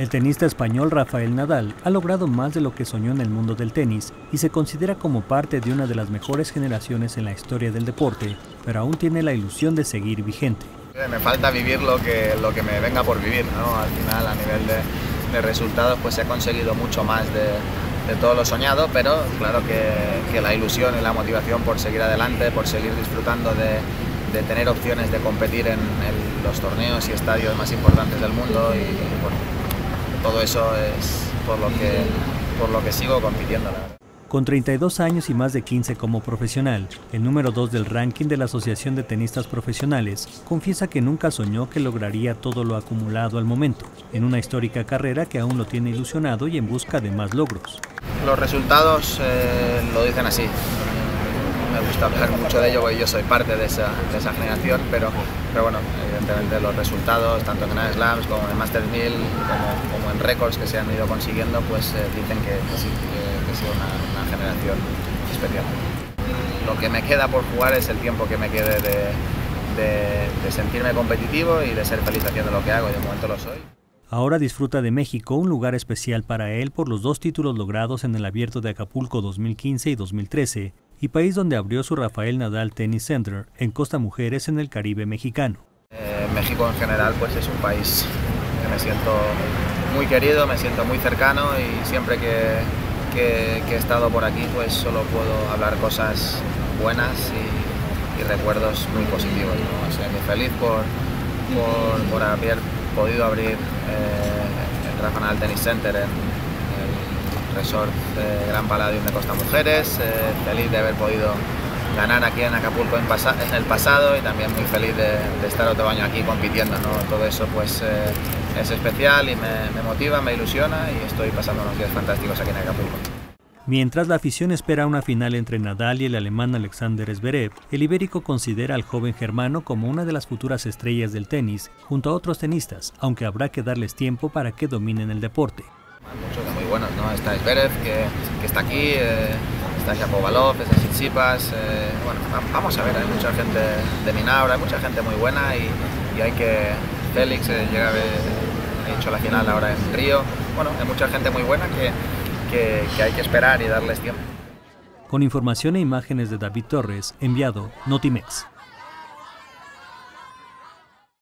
El tenista español Rafael Nadal ha logrado más de lo que soñó en el mundo del tenis y se considera como parte de una de las mejores generaciones en la historia del deporte, pero aún tiene la ilusión de seguir vigente. Me falta vivir lo que me venga por vivir, ¿no? Al final, a nivel de resultados, pues se ha conseguido mucho más de todo lo soñado, pero claro que la ilusión y la motivación por seguir adelante, por seguir disfrutando de tener opciones de competir en los torneos y estadios más importantes del mundo, y bueno, todo eso es por lo que sigo compitiendo, la verdad. Con 32 años y más de 15 como profesional, el número 2 del ranking de la Asociación de Tenistas Profesionales, confiesa que nunca soñó que lograría todo lo acumulado al momento, en una histórica carrera que aún lo tiene ilusionado y en busca de más logros. Los resultados lo dicen así. Me gusta hablar mucho de ello porque yo soy parte de esa generación, pero bueno, evidentemente los resultados, tanto en Grand Slams como en Masters 1000, como en récords que se han ido consiguiendo, pues dicen que sí, que ha sido una generación especial. Lo que me queda por jugar es el tiempo que me quede de sentirme competitivo y de ser feliz haciendo lo que hago, y de momento lo soy. Ahora disfruta de México, un lugar especial para él por los 2 títulos logrados en el Abierto de Acapulco 2015 y 2013, y país donde abrió su Rafael Nadal Tennis Center en Costa Mujeres en el Caribe mexicano. México en general pues es un país que me siento muy querido, me siento muy cercano, y siempre que he estado por aquí pues solo puedo hablar cosas buenas y recuerdos muy positivos, ¿no? O sea, muy feliz por haber podido abrir el Rafa Nadal Tennis Center en el Resort Gran Palladium de Costa Mujeres, feliz de haber podido ganar aquí en Acapulco en el pasado, y también muy feliz de estar otro año aquí compitiendo, ¿no? Todo eso pues es especial y me motiva, me ilusiona, y estoy pasando unos días fantásticos aquí en Acapulco. Mientras la afición espera una final entre Nadal y el alemán Alexander Zverev, el ibérico considera al joven germano como una de las futuras estrellas del tenis, junto a otros tenistas, aunque habrá que darles tiempo para que dominen el deporte. Muchos muy buenos, ¿no? Está Zverev, que está aquí, está Shapovalov, está Tsitsipas, bueno, vamos a ver, hay mucha gente de Minaur, hay mucha gente muy buena, y hay que... Félix llega a haber hecho la final ahora en Río. Bueno, hay mucha gente muy buena que hay que esperar y darles tiempo. Con información e imágenes de David Torres, enviado Notimex.